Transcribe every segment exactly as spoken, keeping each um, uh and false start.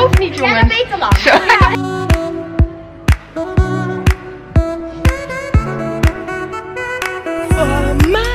of niet, jongens? Ja, dat weet te lang. Zo. Voor mij.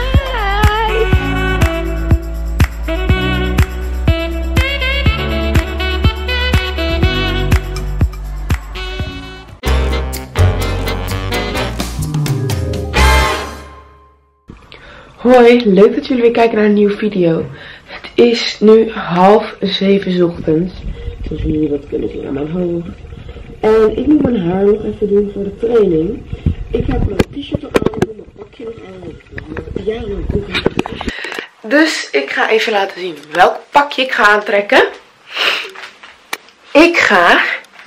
Hoi, leuk dat jullie weer kijken naar een nieuwe video. Het is nu half zeven 's ochtends. Zoals jullie dat kunnen zien aan mijn hoofd. En ik moet mijn haar nog even doen voor de training. Ik heb mijn t-shirt al aan, mijn pakje nog aan. Ja, mijn broek. Dus ik ga even laten zien welk pakje ik ga aantrekken. Ik ga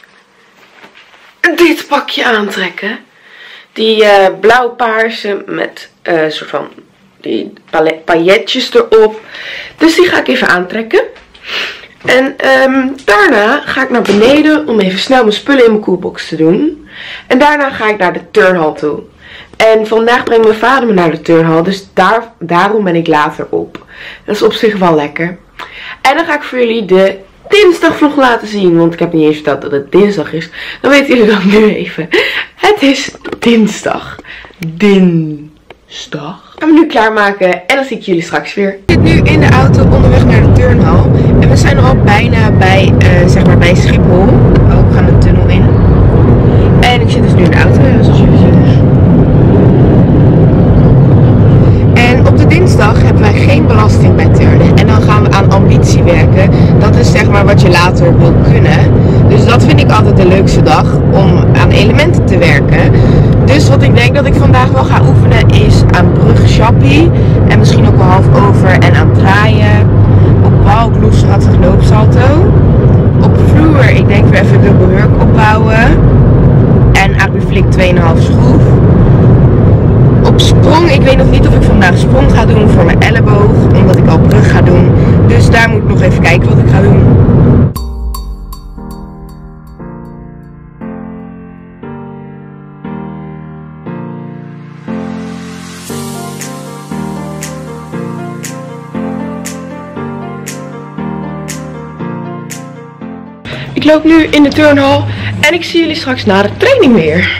dit pakje aantrekken. Die uh, blauw-paarse met een uh, soort van die pailletjes erop. Dus die ga ik even aantrekken. En um, daarna ga ik naar beneden om even snel mijn spullen in mijn koelbox te doen. En daarna ga ik naar de turnhal toe. En vandaag brengt mijn vader me naar de turnhal. Dus daar, daarom ben ik later op. Dat is op zich wel lekker. En dan ga ik voor jullie de dinsdagvlog laten zien. Want ik heb niet eens verteld dat het dinsdag is. Dan weten jullie dat nu even. Het is dinsdag. Dinsdag. Ik ga me nu klaarmaken en dan zie ik jullie straks weer. Ik zit nu in de auto onderweg naar de turnhal. En we zijn al bijna bij, uh, zeg maar bij Schiphol. Oh, we gaan de tunnel in. En ik zit dus nu in de auto, zoals jullie zien. En op de dinsdag hebben wij geen belasting bij turnen. En dan gaan we aan ambitie werken. Dat is zeg maar wat je later wil kunnen. Dus dat vind ik altijd de leukste dag om aan elementen te werken. Dus wat ik denk dat ik vandaag wel ga oefenen is aan brugchappie. En misschien ook wel half over en aan draaien. Op balk, loesrattig, loopsalto. Op vloer, ik denk weer even dubbel hurk opbouwen. En aquaflik twee komma vijf schroef. Op sprong, ik weet nog niet of ik vandaag sprong ga doen voor mijn elleboog. Omdat ik al brug ga doen. Dus daar moet ik nog even kijken wat ik ga doen. Ik loop nu in de turnhal en ik zie jullie straks na de training weer.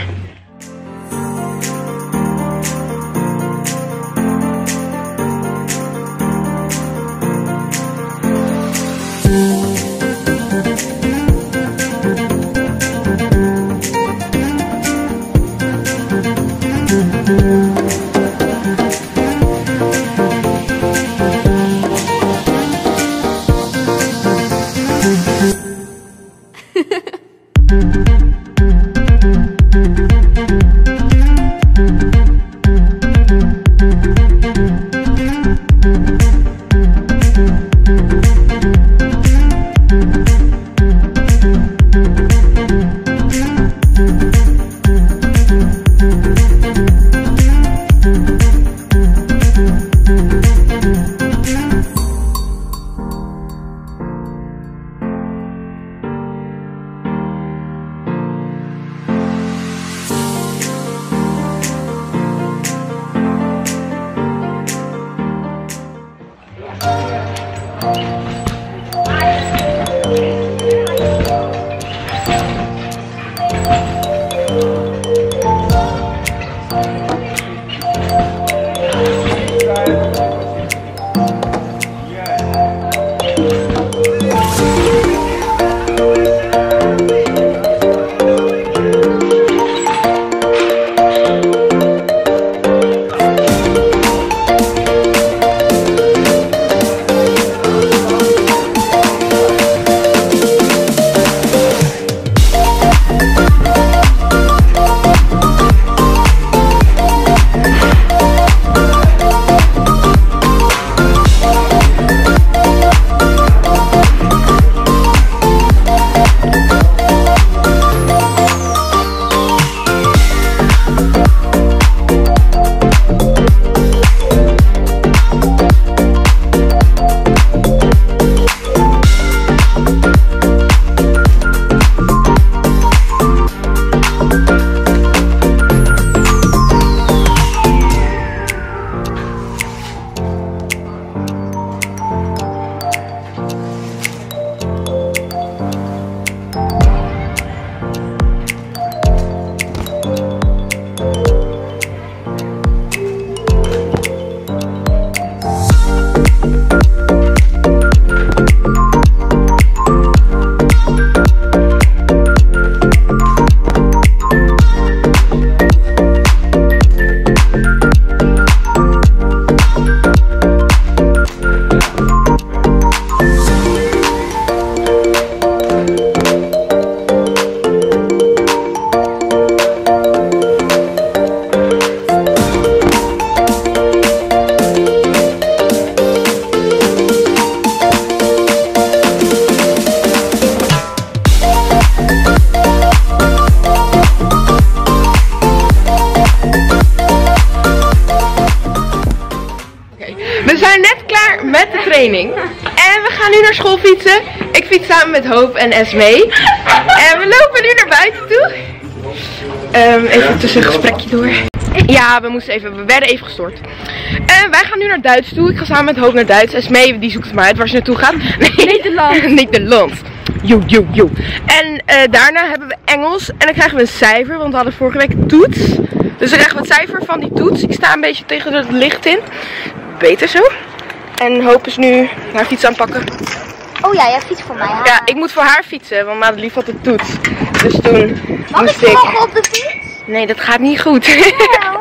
met de training. En we gaan nu naar school fietsen. Ik fiets samen met Hoop en Esmee. En we lopen nu naar buiten toe. Um, even tussen een gesprekje door. Ja, we moesten even, we werden even gestoord. En wij gaan nu naar Duits toe. Ik ga samen met Hoop naar Duits. Esmee, die zoekt het maar uit waar ze naartoe gaat. Nee, Nederland. Nederland. Yo, yo, yo. En uh, daarna hebben we Engels. En dan krijgen we een cijfer, want we hadden vorige week een toets. Dus dan krijgen we het cijfer van die toets. Ik sta een beetje tegen het licht in. Beter zo. En Hoop is nu haar fiets aan het pakken. Oh ja, jij fietst voor mij. Hè? Ja, ik moet voor haar fietsen, want Madelief had de toets. Dus toen Mag moest ik ik... mogen op de fiets? Nee, dat gaat niet goed. Wel.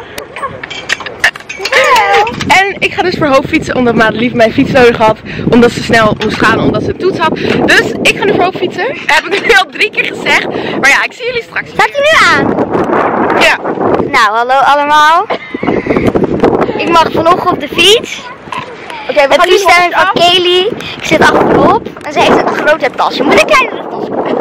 En ik ga dus voor Hoop fietsen, omdat Madelief mijn fiets nodig had. Omdat ze snel moest gaan, omdat ze een toets had. Dus ik ga nu voor Hoop fietsen. Dat heb ik nu al drie keer gezegd. Maar ja, ik zie jullie straks. Staat hij nu aan? Ja. Nou, hallo allemaal. Ik mag vanochtend op de fiets. Oké, we Het gaan nu toestemming van Kelly. Ik zit achterop en ze heeft een grote tas. Je moet een kleinere tas kopen.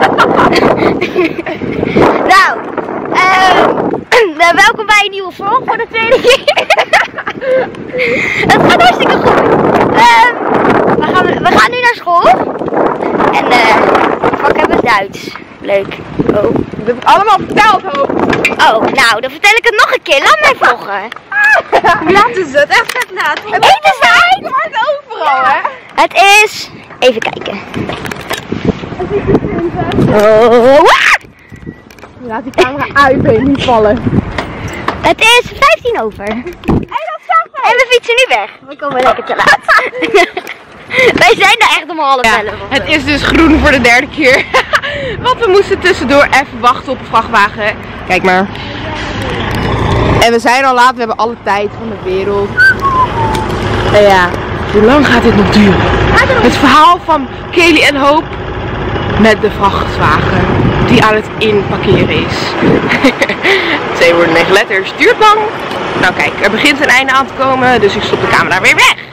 Nou, uh, welkom bij een nieuwe vlog voor de tweede keer. Het gaat hartstikke goed. Uh, we, gaan, we gaan nu naar school. En uh, vak hebben we Duits. Leuk. Oh. Dat heb ik allemaal verteld, Hoop. Oh, nou, dan vertel ik het nog een keer. Laat mij vloggen. Hoe laat is het? Echt vet laat. Het eten zijn! Het wordt overal, hè? Het is... Even kijken. Oh, Laat die camera uit, ben je niet vallen. het is vijftien over. En we fietsen nu weg. We komen lekker te laat. Wij zijn er echt om half Ja, elf. het is dus groen voor de derde keer. Want we moesten tussendoor even wachten op een vrachtwagen. Kijk maar. En we zijn al laat, we hebben alle tijd van de wereld. En ja, hoe lang gaat dit nog duren? Het verhaal van Kelly en Hoop met de vrachtwagen die aan het inparkeren is. Twee woorden, negen letters, duurt lang. Nou kijk, er begint een einde aan te komen, dus ik stop de camera weer weg.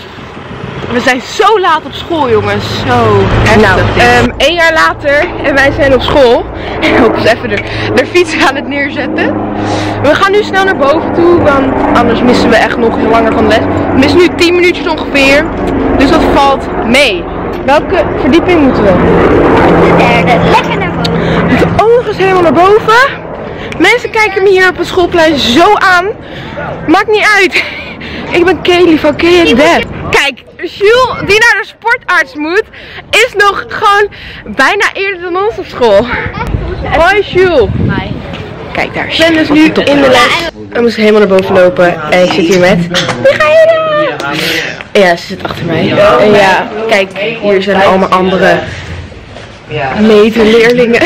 We zijn zo laat op school, jongens. Zo heftig. Nou, um, één jaar later en wij zijn op school. En Hoop is even de, de fiets aan het neerzetten. We gaan nu snel naar boven toe, want anders missen we echt nog heel langer van de les. We missen nu tien minuutjes ongeveer. Dus dat valt mee. Welke verdieping moeten we? De derde. Lekker naar boven. De ogen is helemaal naar boven. Mensen kijken me hier op het schoolplein zo aan. Maakt niet uit. Ik ben Kelly van Kelly Dad. Kijk, Jules die naar de sportarts moet, is nog gewoon bijna eerder dan ons op school. Hoi Jules. Hi. Kijk daar. Ik ben dus nu in de les. We moesten helemaal naar boven lopen en ik zit hier met... Wie ga je dan? Ja, ze zit achter mij. En ja, kijk, hier zijn allemaal andere medeleerlingen.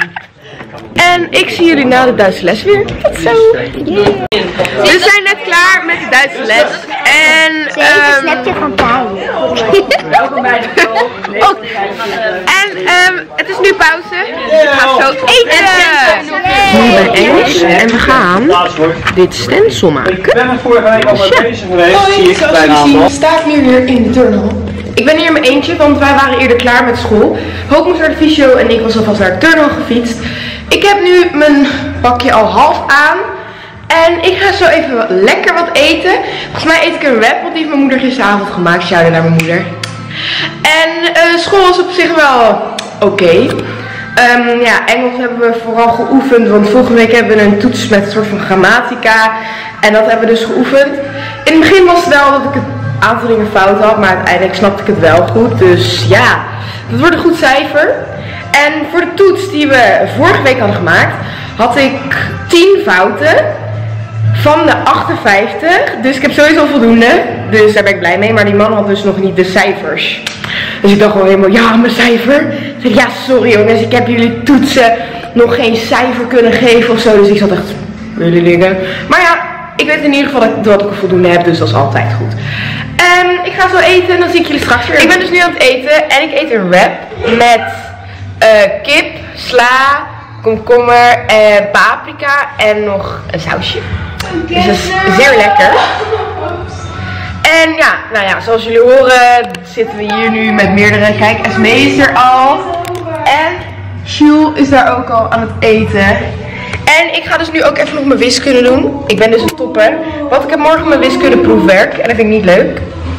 En ik zie jullie na de Duitse les weer. Tot zo. Yeah. We zijn net klaar met de Duitse les. En Ze heeft een snapje van Paul. Welkom bij de school. Oh. En um, het is nu pauze. Dus ik ga zo eten. Nu bij Engels. En we gaan dit stencil maken. Ik ben er vorige week al mee bezig geweest. Zie ik Zoals jullie zien sta ik nu weer in de turnhal. Ik ben hier in mijn eentje, want wij waren eerder klaar met school. Hoop moest naar de fysio en ik was alvast naar de turnhal gefietst. Ik heb nu mijn pakje al half aan. En ik ga zo even wat, lekker wat eten. Volgens mij eet ik een wrap, want die heeft mijn moeder gisteravond gemaakt. Shout-out naar mijn moeder. En uh, school is op zich wel oké. Okay. Um, ja, Engels hebben we vooral geoefend, want vorige week hebben we een toets met een soort van grammatica. En dat hebben we dus geoefend. In het begin was het wel dat ik een aantal dingen fout had, maar uiteindelijk snapte ik het wel goed. Dus ja, dat wordt een goed cijfer. En voor de toets die we vorige week hadden gemaakt, had ik tien fouten van de achtenvijftig. Dus ik heb sowieso voldoende. Dus daar ben ik blij mee. Maar die man had dus nog niet de cijfers. Dus ik dacht gewoon helemaal, ja, mijn cijfer. Ik zei, ja, sorry jongens, ik heb jullie toetsen nog geen cijfer kunnen geven of zo. Dus ik zat echt, jullie dingen. Maar ja, ik weet in ieder geval dat, dat ik er voldoende heb. Dus dat is altijd goed. En ik ga zo eten en dan zie ik jullie straks weer. Ik ben dus nu aan het eten en ik eet een wrap met uh, kip, sla, komkommer en paprika en nog een sausje. Dus dat is zeer lekker. En ja, nou ja, zoals jullie horen zitten we hier nu met meerdere. Kijk, Esmee is er al. En Jules is daar ook al aan het eten. En ik ga dus nu ook even nog mijn wiskunde doen. Ik ben dus een topper. Want ik heb morgen mijn wiskunde proefwerk. En dat vind ik niet leuk.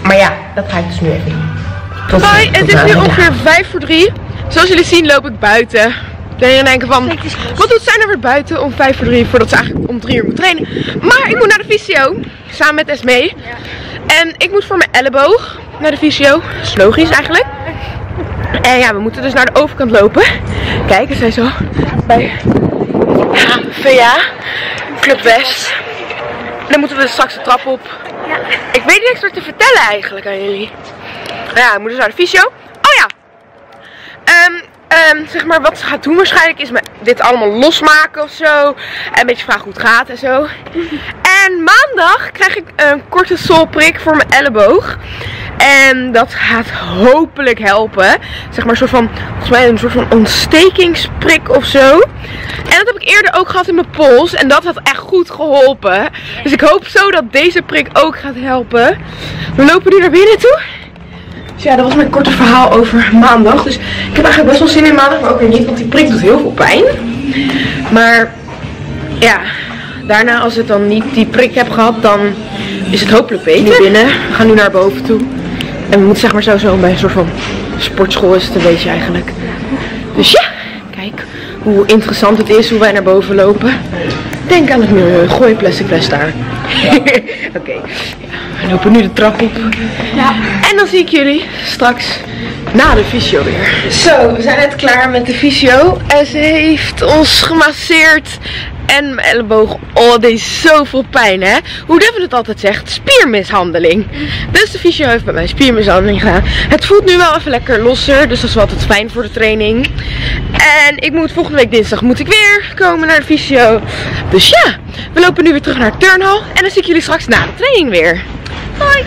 Maar ja, dat ga ik dus nu even doen. Tot Hoi, tot het is na nu de ongeveer middag. vijf voor drie. Zoals jullie zien loop ik buiten. Dan je denken van, wat doet zij nou weer buiten om vijf voor drie voordat ze eigenlijk om drie uur moet trainen. Maar ik moet naar de fysio, samen met Esmee. En ik moet voor mijn elleboog naar de fysio. Dat is logisch eigenlijk. En ja, we moeten dus naar de overkant lopen. Kijk, we zijn zo bij ja, V A, Club West. Dan moeten we dus straks de trap op. Ja. Ik weet niet niks meer te vertellen eigenlijk aan jullie. Nou ja, we moeten dus naar de fysio. Oh ja! Um, um, zeg maar, wat ze gaat doen waarschijnlijk is me dit allemaal losmaken of zo. En een beetje vragen hoe het gaat en zo. En maandag krijg ik een korte solprik voor mijn elleboog. En dat gaat hopelijk helpen. Zeg maar een soort van, volgens mij een soort van ontstekingsprik of zo. En dat heb ik eerder ook gehad in mijn pols. En dat had echt goed geholpen. Dus ik hoop zo dat deze prik ook gaat helpen. We lopen nu naar binnen toe. Dus ja, dat was mijn korte verhaal over maandag. Dus ik heb eigenlijk best wel zin in maandag, maar ook weer niet. Want die prik doet heel veel pijn. Maar ja, daarna als ik dan niet die prik heb gehad, dan is het hopelijk beter. Nu binnen. We gaan nu naar boven toe. En we moeten zeg maar sowieso bij een soort van sportschool is het een beetje eigenlijk. Dus ja, kijk hoe interessant het is hoe wij naar boven lopen. Denk aan het milieu. Gooi een plastic fles daar. Oké, okay. Ja, we lopen nu de trap op. Ja. En dan zie ik jullie straks na de fysio weer. Zo, we zijn net klaar met de fysio. En ze heeft ons gemasseerd. En mijn elleboog, oh, dit is zoveel pijn, hè. Hoe Devin het altijd zegt, spiermishandeling. Dus de fysio heeft bij mij spiermishandeling gedaan. Het voelt nu wel even lekker losser, dus dat is wel altijd fijn voor de training. En ik moet volgende week dinsdag moet ik weer komen naar de fysio. Dus ja, we lopen nu weer terug naar het turnhal. En dan zie ik jullie straks na de training weer. Hoi!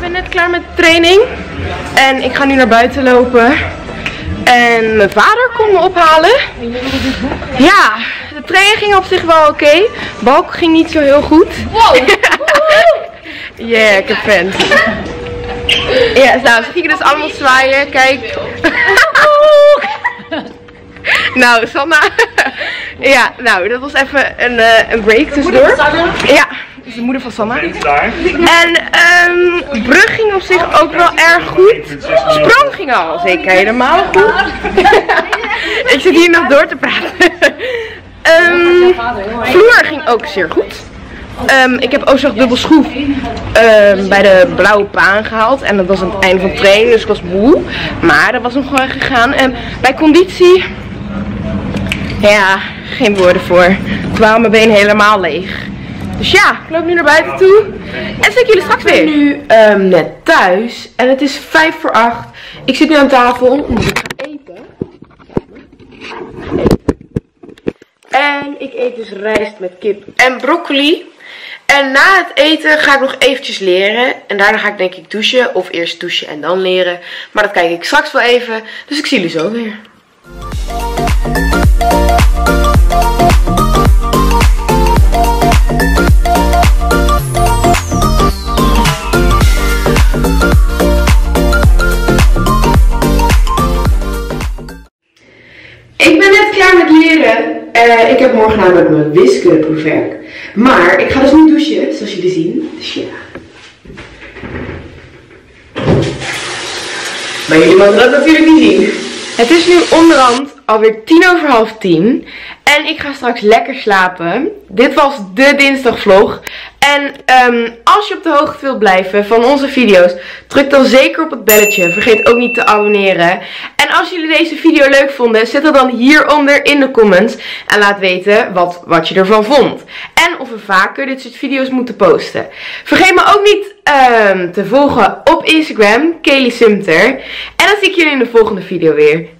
ben net klaar met de training. En ik ga nu naar buiten lopen. En mijn vader komt me ophalen. Ja, de training ging op zich wel oké. Okay. Balk ging niet zo heel goed. Wow! Yeah, ik heb fans. Ja, nou, ze gingen dus allemaal zwaaien. Kijk. Nou, Sanna. Ja, nou, dat was even een, uh, een break tussendoor. Ja, dat is de moeder van Sanna. En um, brug ging op zich ook wel erg goed. Sprong ging al zeker helemaal goed. Ik zit hier nog door te praten. um, vloer ging ook zeer goed. Um, ik heb ook zo'n dubbel schroef um, bij de blauwe paan gehaald. En dat was aan het einde van het training, dus ik was moe. Maar dat was nog gewoon gegaan. En bij conditie, ja, geen woorden voor. Toen waren mijn benen helemaal leeg. Dus ja, ik loop nu naar buiten toe. En zie ik jullie straks weer. Ik ben nu um, net thuis. En het is vijf voor acht. Ik zit nu aan tafel omdat ik ga eten. En ik eet dus rijst met kip en broccoli. En na het eten ga ik nog eventjes leren. En daarna ga ik denk ik douchen. Of eerst douchen en dan leren. Maar dat kijk ik straks wel even. Dus ik zie jullie zo weer. Ik ben net klaar met leren. Uh, ik heb morgen namelijk mijn wiskundeproefwerk. Maar ik ga dus nu douchen, zoals jullie zien. Dus ja. Maar jullie mogen dat natuurlijk niet zien. Het is nu onderhand alweer tien over half tien. En ik ga straks lekker slapen. Dit was de dinsdagvlog. En um, als je op de hoogte wilt blijven van onze video's, druk dan zeker op het belletje. Vergeet ook niet te abonneren. En als jullie deze video leuk vonden, zet het dan hieronder in de comments. En laat weten wat, wat je ervan vond. En of we vaker dit soort video's moeten posten. Vergeet me ook niet um, te volgen op Instagram, Kaylee Sumter. En dan zie ik jullie in de volgende video weer.